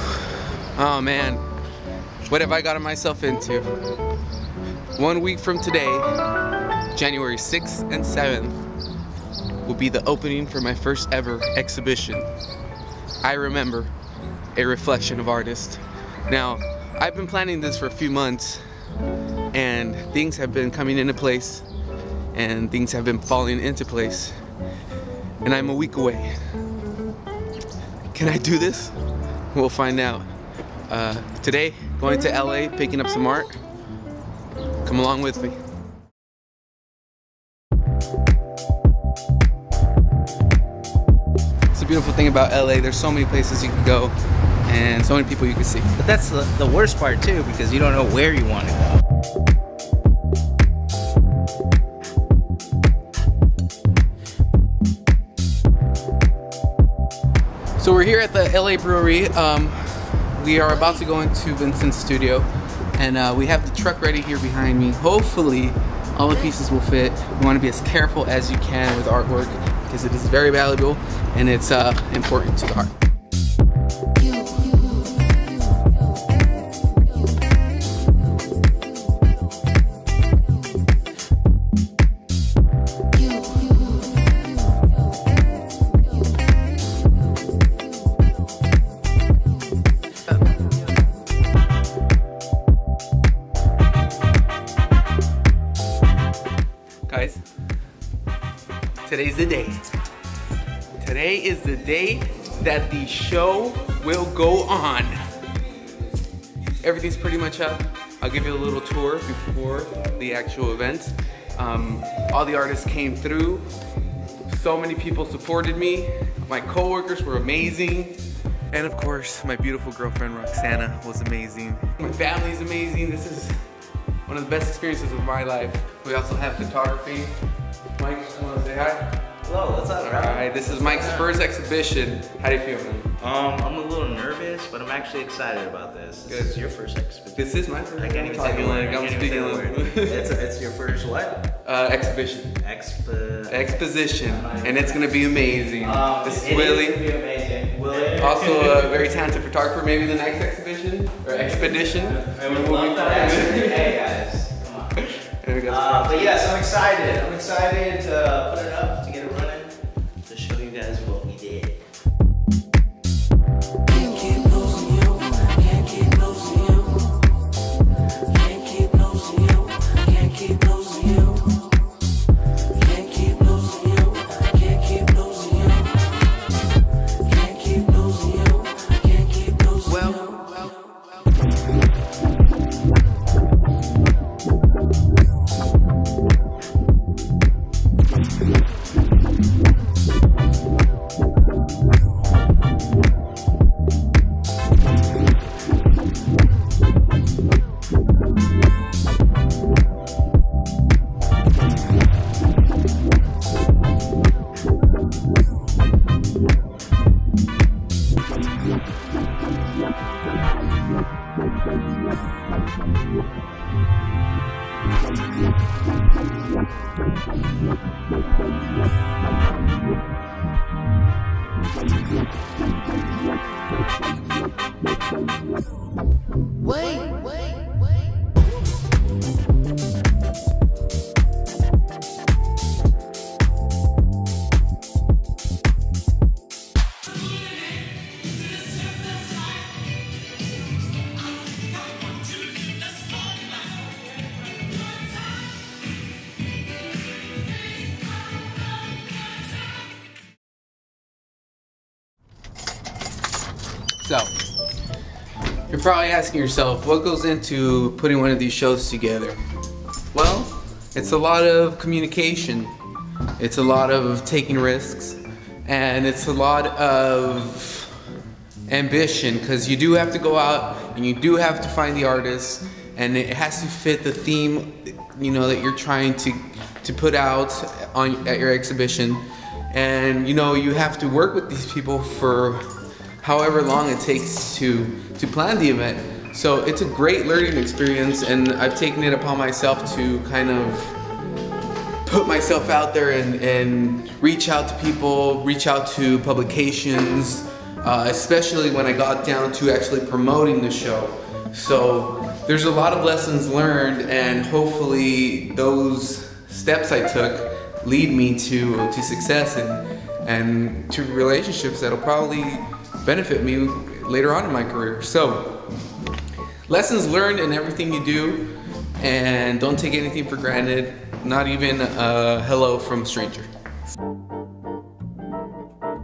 Oh man, what have I gotten myself into? 1 week from today, January 6th and 7th, will be the opening for my first ever exhibition. I Remember, a reflection of artists. Now, I've been planning this for a few months, and things have been coming into place, and things have been falling into place, and I'm a week away. Can I do this? We'll find out. Today, going to LA, picking up some art. Come along with me. It's the beautiful thing about LA. There's so many places you can go and so many people you can see. But that's the worst part too, because you don't know where you want to go. So we're here at the LA Brewery. We are about to go into Vincent's studio, and we have the truck ready here behind me. Hopefully all the pieces will fit. You want to be as careful as you can with artwork because it is very valuable and it's important to the art. Guys, today's the day. Today is the day that the show will go on. Everything's pretty much up. I'll give you a little tour before the actual event. All the artists came through. So many people supported me. My coworkers were amazing. And of course, my beautiful girlfriend Roxana was amazing. My family's amazing. This is one of the best experiences of my life. We also have photography. Mike, you want to say hi? Hello, what's up, bro? Alright, this is Mike's first exhibition. How do you feel, man? I'm a little nervous, but I'm actually excited about this. This is your first exhibition. This is my first. I can't even say the word. I'm speaking word. It's your first what? Exhibition. Exposition. And it's gonna be amazing. This is Willie. It's gonna be amazing. Willie. Also a very talented photographer. Maybe the next exhibition or expedition. I would love that. Hey guys. But yes, I'm excited. I'm excited to put it up, to get it running, to show you guys what we did. Can't keep losing you. Can't keep losing you. Can't keep losing you. Can't keep losing you. Can't keep losing you. Can't keep losing you. Can't keep losing you. Can't keep losing you. So, you're probably asking yourself, what goes into putting one of these shows together? Well, it's a lot of communication, it's a lot of taking risks, and it's a lot of ambition, because you do have to go out and you do have to find the artists, and it has to fit the theme, you know, that you're trying to put out at your exhibition. And you know, you have to work with these people for however long it takes to plan the event. So it's a great learning experience, and I've taken it upon myself to kind of put myself out there and reach out to people, reach out to publications, especially when I got down to actually promoting the show. So there's a lot of lessons learned, and hopefully those steps I took lead me to success and to relationships that'll probably benefit me later on in my career. So lessons learned in everything you do, and don't take anything for granted, not even a hello from a stranger.